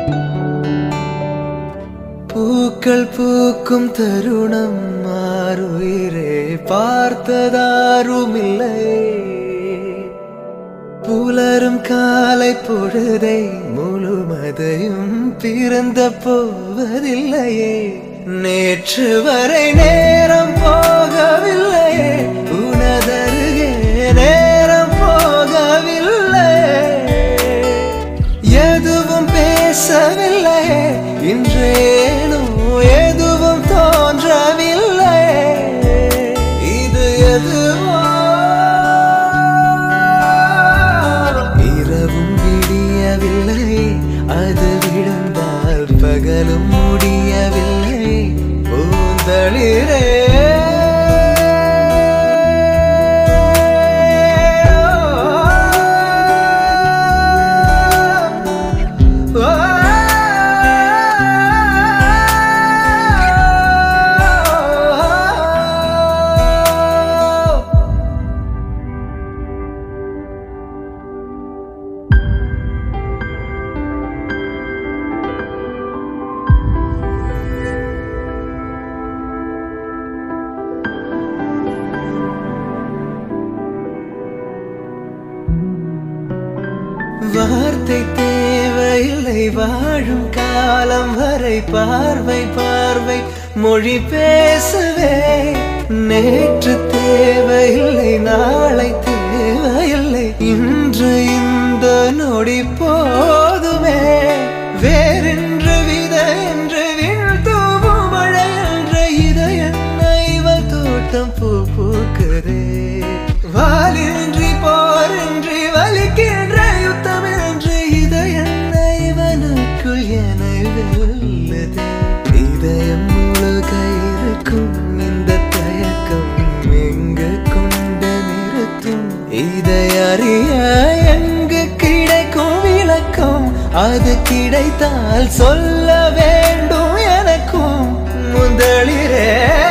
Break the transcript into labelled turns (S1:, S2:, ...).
S1: பூக்கள் பூக்கும் தருணம் மாறுயிரே பார்த்ததாருமில்லை. புலரும் காலை பொழுதை முழுமதையும் பிறந்த போவதில்லையே. நேற்று வரை நேரம் போகவில்லையே, உனதருகே நேரம் போகவில்லை. எதுவும் பேசவில்லையே, இன்றேனோ எதுவும் தோன்றவில்லை. இது எதுவோ இரவும் விடியவில்லை, அது விழுந்தால் பகலும் முடியவில்லை. பூந்தளிரே வார்த்தை தேவையில்லை, வாழும் காலம் வரை பார்வை பார்வை மொழி பேசவே. நேற்று தேவையில்லை, நாளை தேவையில்லை, இன்று இந்த நொடி போதுமே. வேறென்று வித என்று வீழ்த்தூவும் மழை என்று இதை என்ன இவள் தோட்டம் பூ பூக்குதே. வாலின்றி போரின்றி வலிக்கின்ற யுத்தம் என்று இதை என்ன இவனுக்குள் என வெல்லுதே. இதயம் முழுக இருக்கும் இந்த தயக்கம் எங்கு கொண்டு நிறுத்தும்? இதை அறிய எங்கு கிடைக்கும் விளக்கம்? அது கிடைத்தால் சொல்ல வேண்டும் எனக்கும். முதலிரே